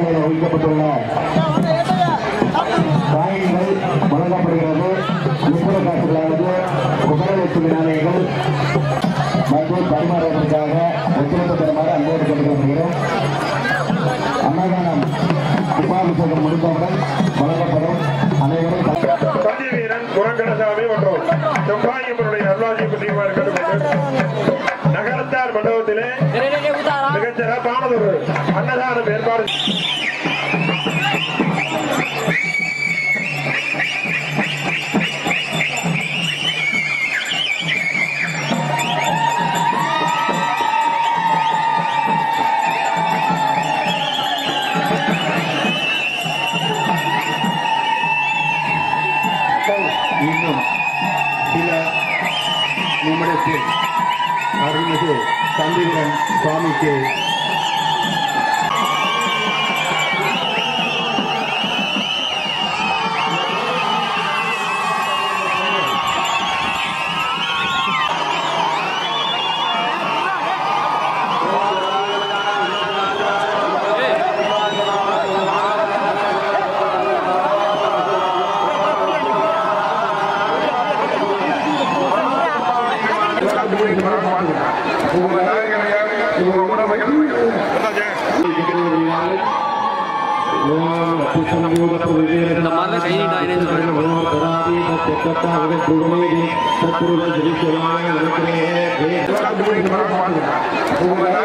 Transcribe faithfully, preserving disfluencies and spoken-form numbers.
மேடையில் வைக்கப்பட்டுள்ள காயின்கள் வழங்கப்படுகிறது. முப்பது காசுகளானது குபேரலட்சுமி நாணயங்கள் மற்றும் பரிமாறுவதற்காக ஒத்துழைப்பு தருமாறு அன்போடு கேட்டுக்கொள்கிறோம். அன்னதானம் கும்பாபிஷேகம் முடிந்தவுடன் வழங்கப்படும். அனைவரும் பள்ளி வீரன் குரங்கணசாமி மற்றும் செவ்வாயம்மனுடைய அருளாட்சி புண்ணியமார்கள் நகரத்தார் மண்டபத்திலே மிகச் சிறப்பானதொரு அன்னதானம் ஏற்பாடு. இன்னும் சில நிமிடத்தில் அருள்மிகு சந்திரன் சுவாமிக்கு Terima kasih.